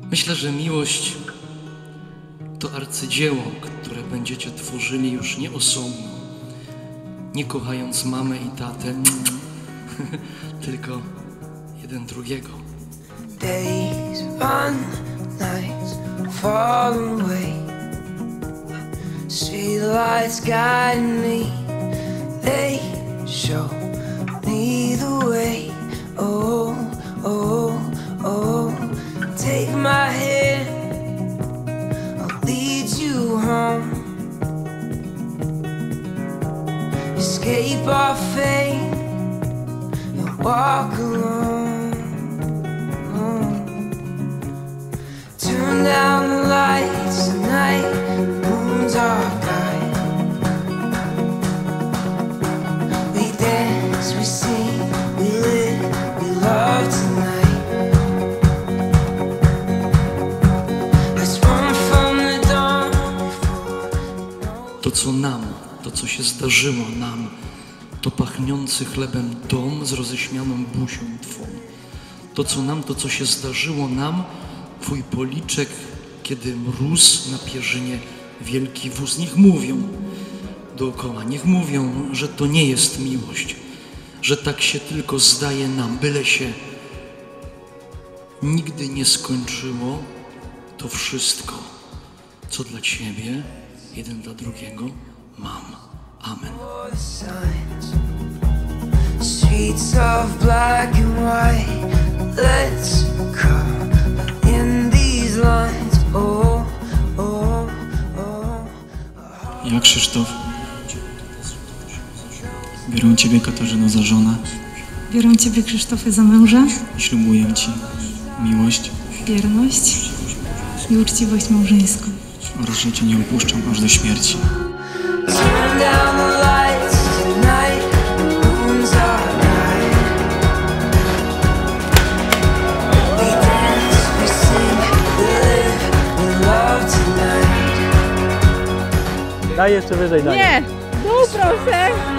Myślę, że miłość to arcydzieło, które będziecie tworzyli już nie osobno, nie kochając mamę i tatę, tylko jeden drugiego. Days run, nights fall away. Street lights guide me, they show me the way. Oh, oh, oh, take my hand, I'll lead you home. Escape our fate and walk alone. Turn down the lights tonight, moons are bright. We dance, we sing, we live, we love tonight. Let's run from the dawn. To, co nam, to, co się zdarzyło nam, to pachnący chlebem dom z roześmianą buzią Twą. To, co nam, to, co się zdarzyło nam, Twój policzek, kiedy mróz na pierzynie wielki wóz. Niech mówią dookoła, niech mówią, że to nie jest miłość, że tak się tylko zdaje nam, byle się nigdy nie skończyło to wszystko, co dla Ciebie, jeden dla drugiego mam. Amen. Streets of black and white, let's come in these lines. Oh, oh, oh. Ja, Krzysztof, biorę Ciebie, Katarzyno, za żonę Biorę Ciebie, Krzysztofie, za męża, i ślubuję Ci miłość wierność i uczciwość małżeńską. oraz że Cię nie opuszczam aż do śmierci. Turn down the lights tonight, moons are bright. We dance, we sing, we live, we love tonight. Daj jeszcze wyżej, daj. Nie! Dół proszę!